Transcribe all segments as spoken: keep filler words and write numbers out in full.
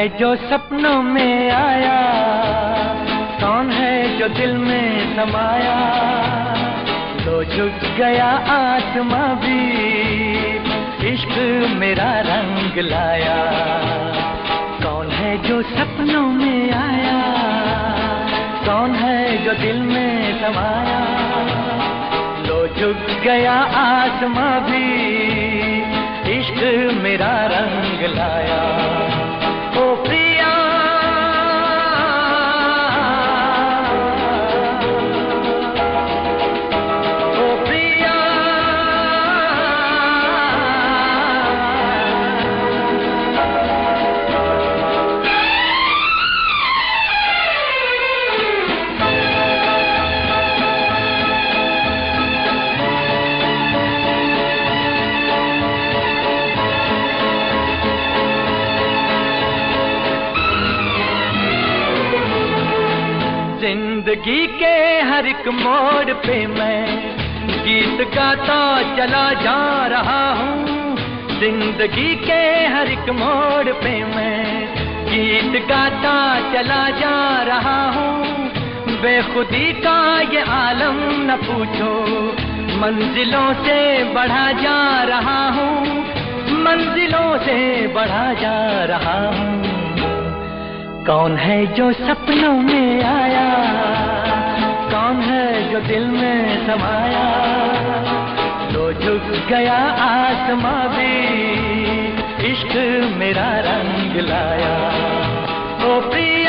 जो सपनों में आया, कौन है जो दिल में समाया, लो झुक गया आसमां भी, इश्क मेरा रंग लाया। कौन है जो सपनों में आया, कौन है जो दिल में समाया, लो झुक गया आसमां भी, इश्क मेरा रंग लाया। ओ प्रिया ओ प्रिया जिंदगी के हर एक मोड़ पे मैं गीत गाता चला जा रहा हूँ। जिंदगी के हर एक मोड़ पे मैं गीत गाता चला जा रहा हूँ। बेखुदी का ये आलम न पूछो, मंजिलों से बढ़ा जा रहा हूँ, मंजिलों से बढ़ा जा रहा हूँ। कौन है जो सपनों में आया, कौन है जो दिल में समाया, तो झुक गया आसमां भी, इश्क मेरा रंग लाया। ओ प्रिया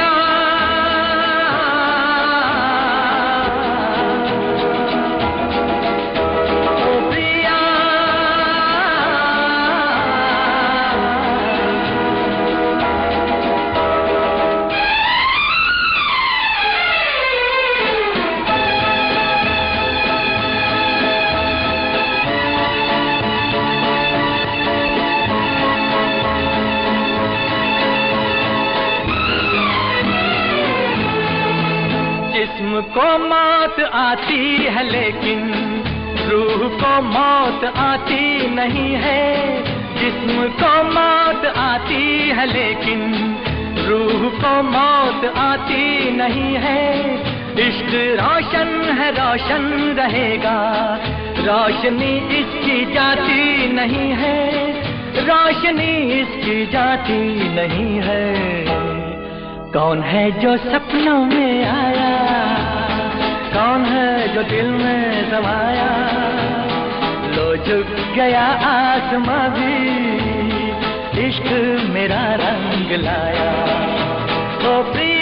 जिस्म को मौत आती है लेकिन रूह को मौत आती नहीं है। जिस्म को मौत आती है लेकिन रूह को मौत आती नहीं है। इश्क रोशन है रोशन रहेगा, रोशनी इसकी जाती नहीं है, रोशनी इसकी जाती नहीं है। कौन है जो सपनों में आया, कौन है जो दिल में समाया, लो झुक गया आसमां भी, इश्क मेरा रंग लाया। ओ प्रिय